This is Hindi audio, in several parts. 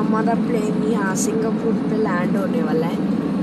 हमारा प्लेन यहाँ सिंगापुर पे लैंड होने वाला है।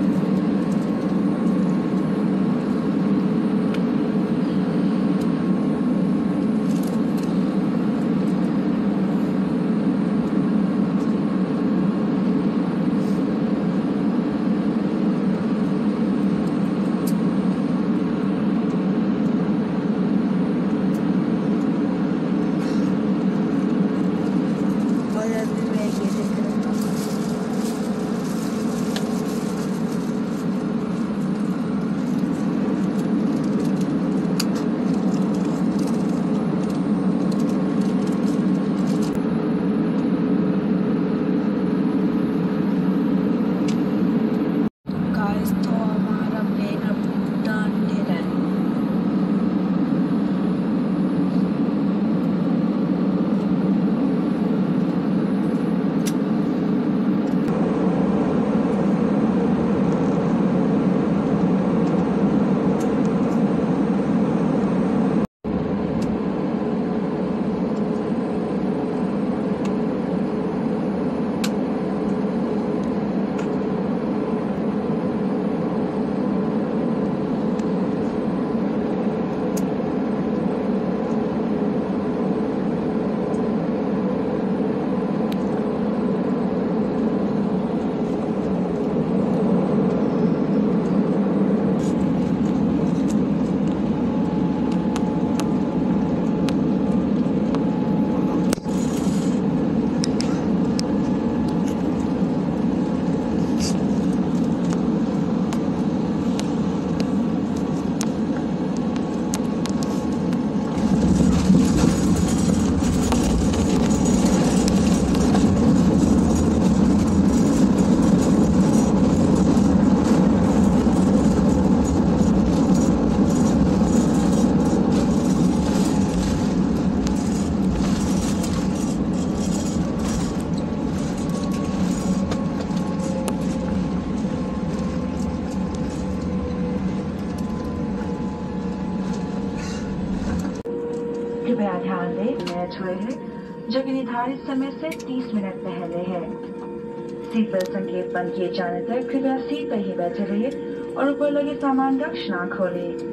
कृपया ध्यान दें, मैच हुए हैं जो कि निर्धारित समय से 30 मिनट पहले है। सीट बेल्ट संकेत बंद किए जाने तक कृपया सीट पर ही बैठे रहिए और ऊपर लगे सामान रक्ष ना खोलें।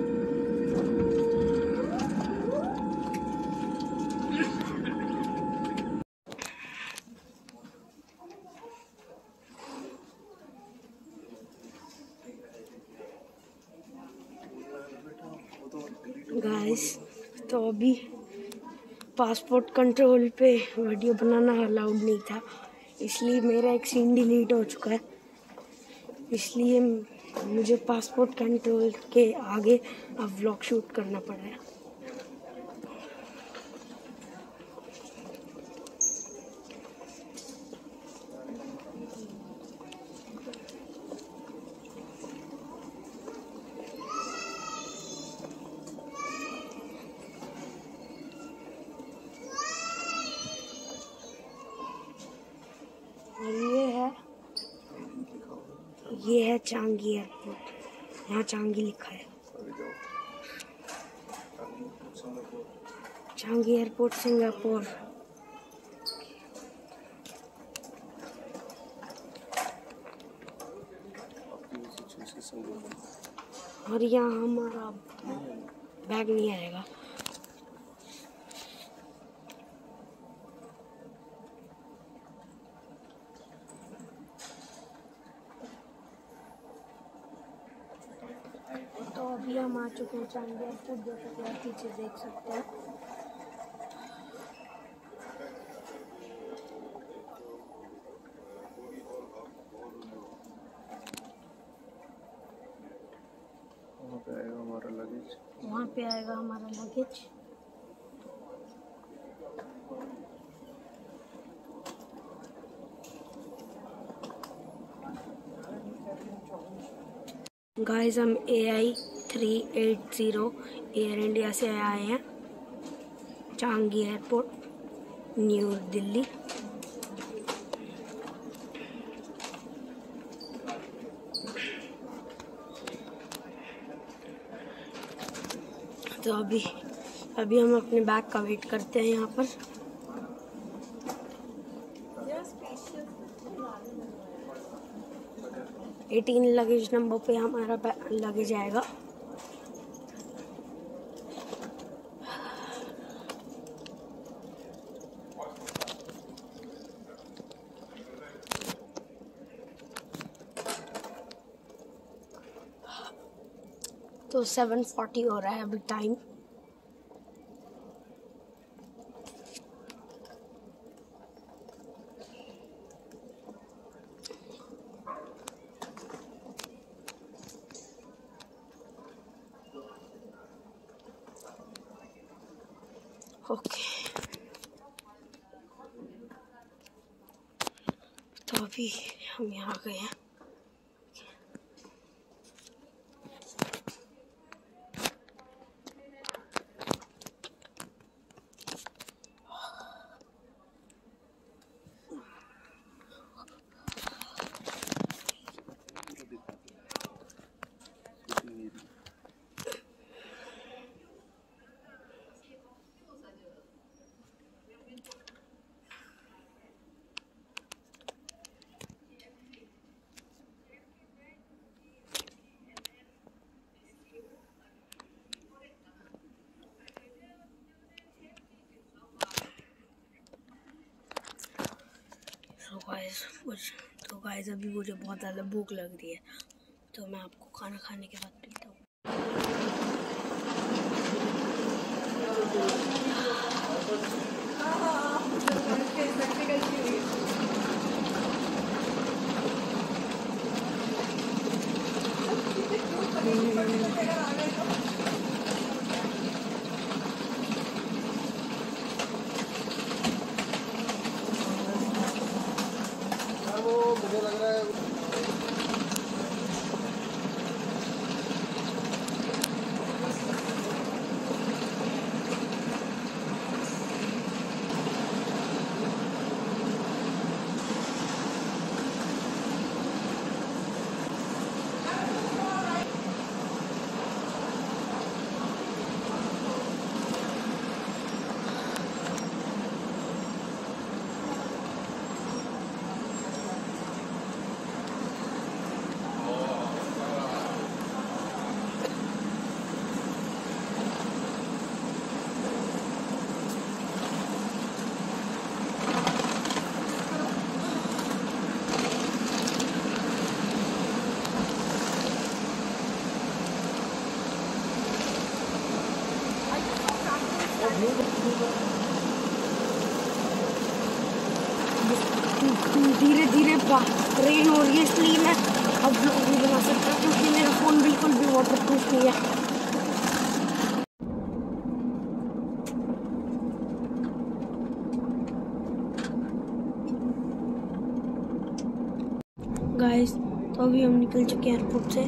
गाइस, तो अभी पासपोर्ट कंट्रोल पे वीडियो बनाना अलाउड नहीं था, इसलिए मेरा एक सीन डिलीट हो चुका है। इसलिए मुझे पासपोर्ट कंट्रोल के आगे अब व्लॉग शूट करना पड़ा है। और ये है चांगी एयरपोर्ट। यहाँ चांगी लिखा है। Changi airport Singapore. और यहाँ हमारा बैग नहीं आएगा। तो अभी हम आ चुके हैं चांदी एयरपोर्ट, जैसा कि आप पीछे देख सकते हैं। वहाँ पे आएगा हमारा लगेज। वहाँ पे आएगा हमारा लगेज। गाइस, हम AI380 एयर इंडिया से आए हैं चांगी एयरपोर्ट, न्यू दिल्ली। तो अभी हम अपने बैग का वेट करते हैं यहाँ पर। 18 लगेज नंबर पे हमारा लगेज आएगा। तो 7:40 हो रहा है अभी टाइम। ओके, तो अभी हम यहाँ गए हैं। तो गाइस अभी मुझे बहुत ज़्यादा भूख लग रही है, तो मैं आपको खाना खाने के बाद मिलता हूँ। मुझे लग रहा है धीरे धीरे रेन हो रही है, इसलिए मैं अब ब्लॉग नहीं बना सकता क्योंकि मेरा फ़ोन बिल्कुल भी वाटरप्रूफ नहीं है। गाइस, तो अभी हम निकल चुके हैं एयरपोर्ट से।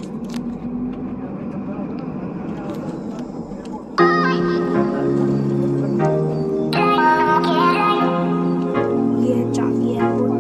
ये चाबी एयरपोर्ट।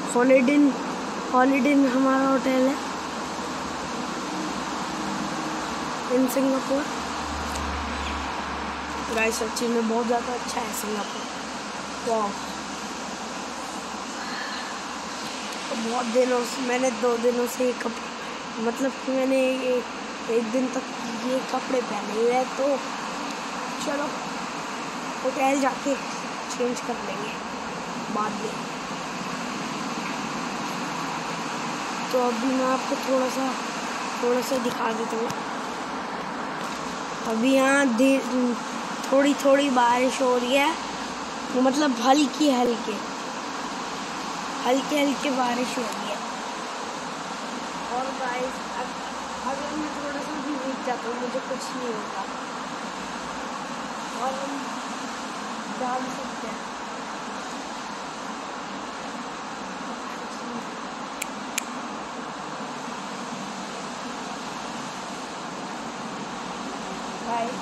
हॉलिडे इन हमारा होटल है इन सिंगापुर। गाइस सच्ची में बहुत ज़्यादा अच्छा है सिंगापुर। वाह, बहुत दिनों से मैंने 2 दिनों से मतलब कि मैंने एक दिन तक ये कपड़े पहने हुए हैं, तो चलो होटल जाके चेंज कर लेंगे बाद में। तो अभी मैं आपको थोड़ा सा दिखा देता हूँ। अभी यहाँ थोड़ी बारिश हो रही है, मतलब हल्की बारिश हो रही है। और गाइस अगर मैं थोड़ा सा भी भीग जाता हूँ मुझे कुछ नहीं होता, और हम जा भी सकते हैं। गाइस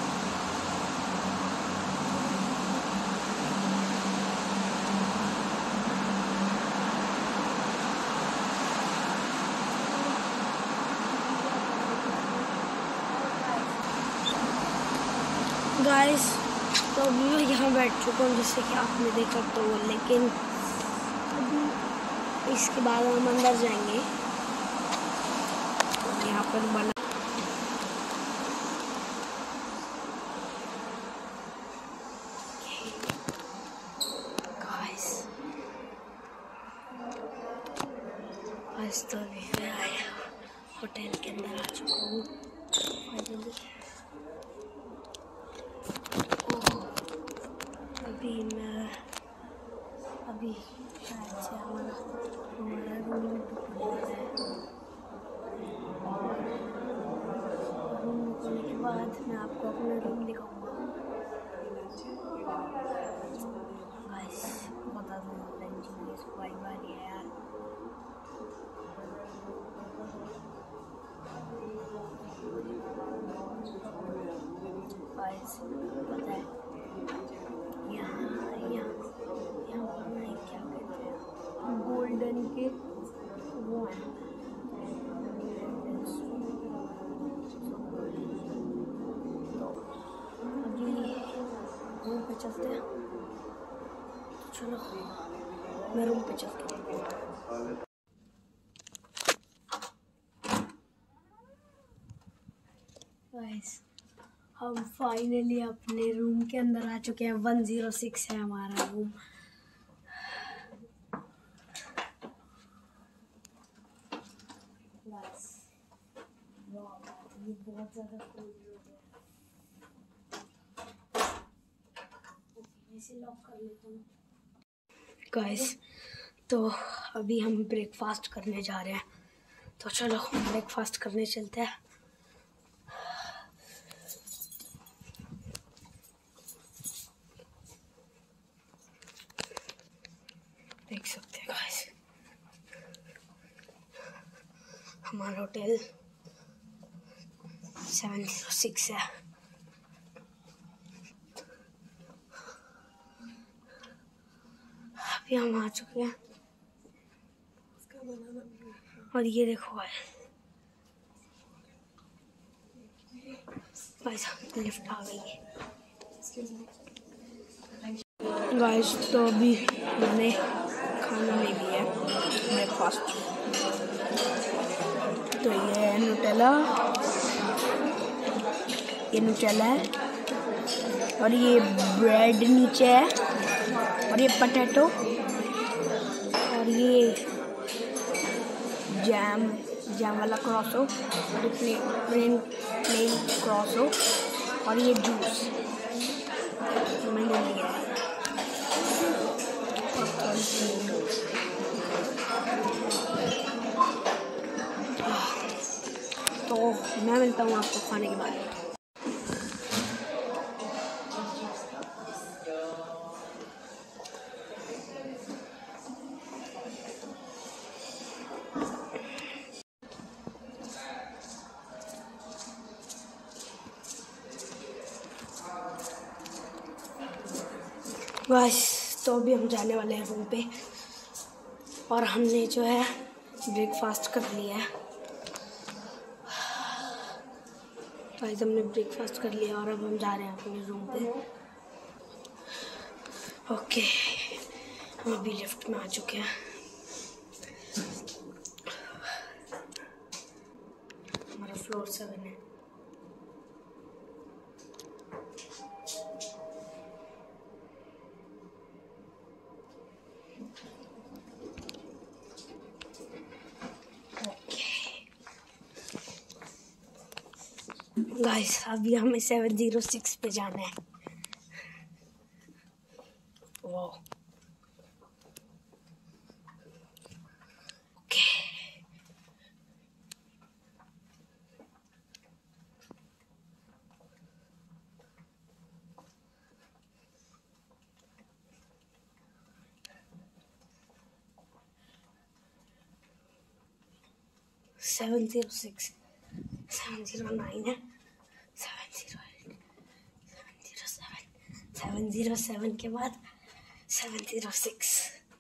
गाइस तो अभी मैं यहाँ बैठ चुका हूँ जैसे कि आपने देखा, तो लेकिन अभी इसके बाद हम अंदर जाएंगे। यहाँ पर बना गाइस तो अभी मैं आया होटल के अंदर आ चुका हूँ। अभी शायद से हमारा रूम बुक हो गया है। रूम बुक होने के बाद मैं आपको अपना रूम दिखाऊंगा। गाइस बता दूँ बारी है यार। गाइस पता है यहाँ क्या कहते हैं, गोल्डन के वो हैं। तो अभी रूम पे चलते हैं। चलो मैं रूम पे चलती हूँ। गाइस हम फाइनली अपने रूम के अंदर आ चुके हैं। 106 है हमारा रूम। ये बहुत ज़्यादा कूल हो गया। इसे लॉक कर लेता हूँ। गाइस तो अभी हम ब्रेकफास्ट करने जा रहे हैं, तो चलो ब्रेकफास्ट करने चलते हैं। देख सकते हैं गाइस हमारा होटल 706 है। अभी हम आ चुके हैं और ये देखो गाइस लिफ्ट आ गई है। गाइस तो अभी मैंने खाना ले लिया है ब्रेकफास्ट। तो ये न्यूटेला है और ये ब्रेड नीचे है और ये पोटैटो और ये जैम वाला क्रॉसो और ये प्लेन क्रॉसो और ये जूस मैंने लिया है। तो मैं मिलता हूँ आपको खाने के बाद। बस तो अभी हम जाने वाले हैं रूम पे और हमने जो है ब्रेकफास्ट कर लिया है। गाइस हमने ब्रेकफास्ट कर लिया और अब हम जा रहे हैं अपने रूम पे। ओके, हम अभी लिफ्ट में आ चुके हैं। हमारा फ्लोर 7 है। गाइस अभी हमें 706 पे जाना है। वाह, ओके। सेवन 709 है, 708, 707, 707 के बाद 706।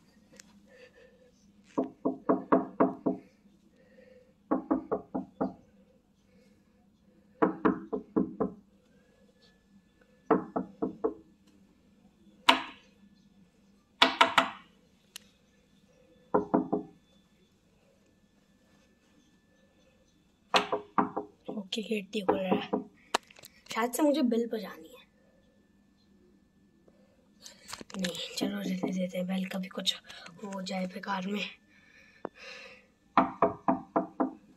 ओके, गेट ठीक हो रहा है। शायद से मुझे बेल बजानी है। नहीं, चलो रहने देते हैं, बेल कभी कुछ हो जाए बेकार में।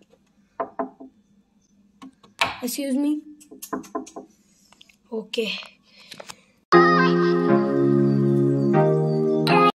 Excuse me. ओके